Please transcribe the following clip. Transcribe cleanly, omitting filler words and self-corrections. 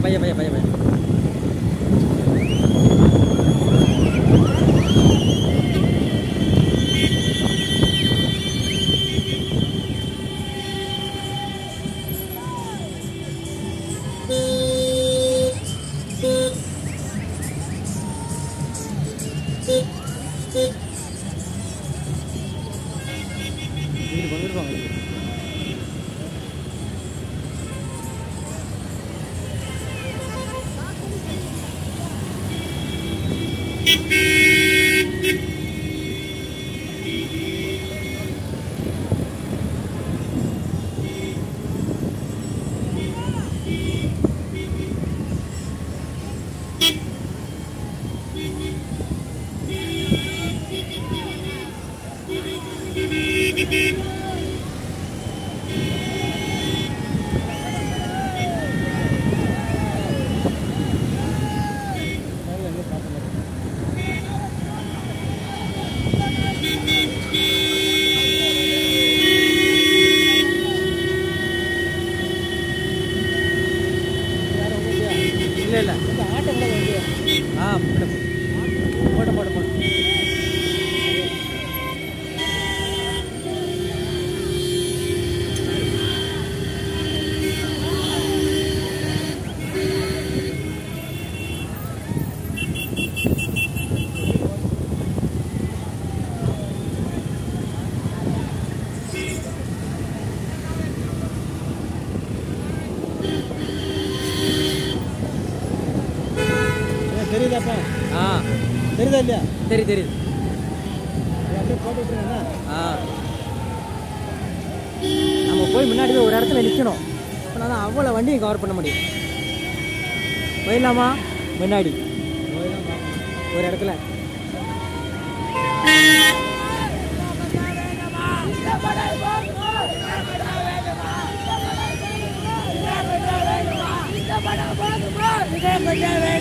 பையன் பையன் பையன் பையன் இல்ல இல்ல ஆட்டோ கூட வந்து போட போட போட தெரியுதாப்பா? தெரியுதா இல்லையா? தெரியுது. அப்படியே போட்டு விட்டுருங்க. நம்ம போய் முன்னாடி ஒரு இடத்துல நிற்கணும். அப்போனா தான் அவ்வளோ வண்டியும் கவர் பண்ண முடியும். போயிடலாமா? முன்னாடி ஒரு இடத்துல Bye.